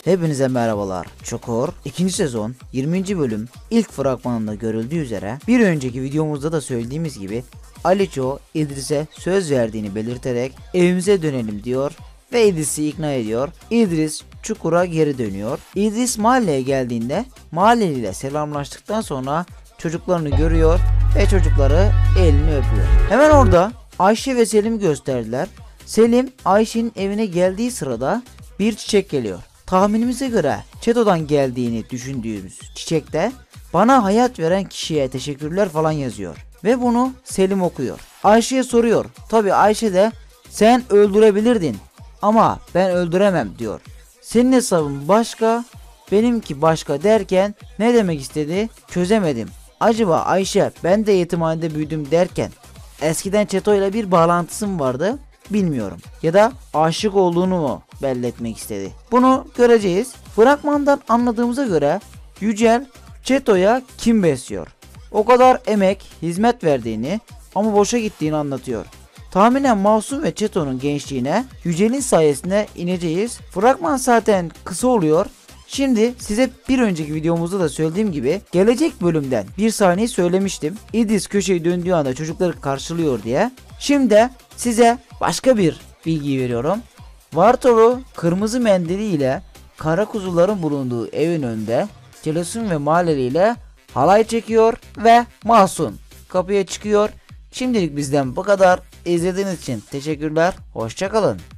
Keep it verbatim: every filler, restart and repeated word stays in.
Hepinize merhabalar. Çukur ikinci sezon yirminci bölüm ilk fragmanında görüldüğü üzere bir önceki videomuzda da söylediğimiz gibi Aliço İdris'e söz verdiğini belirterek evimize dönelim diyor ve İdris'i ikna ediyor. İdris Çukur'a geri dönüyor. İdris mahalleye geldiğinde mahalleliyle selamlaştıktan sonra çocuklarını görüyor ve çocukları elini öpüyor. Hemen orada Ayşe ve Selim gösterdiler. Selim Ayşe'nin evine geldiği sırada bir çiçek geliyor. Tahminimize göre Çeto'dan geldiğini düşündüğümüz çiçekte bana hayat veren kişiye teşekkürler falan yazıyor. Ve bunu Selim okuyor. Ayşe'ye soruyor. Tabi Ayşe de sen öldürebilirdin ama ben öldüremem diyor. Senin hesabın başka, benimki başka derken ne demek istedi çözemedim. Acaba Ayşe ben de yetimhanede büyüdüm derken eskiden Çeto ile bir bağlantısı mı vardı? Bilmiyorum. Ya da aşık olduğunu mu belli etmek istedi? Bunu göreceğiz. Fragmandan anladığımıza göre Yücel Çeto'ya kim besliyor? O kadar emek, hizmet verdiğini ama boşa gittiğini anlatıyor. Tahminen Masum ve Çeto'nun gençliğine Yücel'in sayesinde ineceğiz. Fragman zaten kısa oluyor. Şimdi size bir önceki videomuzda da söylediğim gibi gelecek bölümden bir sahneyi söylemiştim. İdris köşeyi döndüğü anda çocukları karşılıyor diye. Şimdi size başka bir bilgi veriyorum. Vartolu kırmızı mendiliyle kara kuzuların bulunduğu evin önünde Celasun ve Mahalleli ile halay çekiyor ve Masum kapıya çıkıyor. Şimdilik bizden bu kadar. İzlediğiniz için teşekkürler. Hoşça kalın.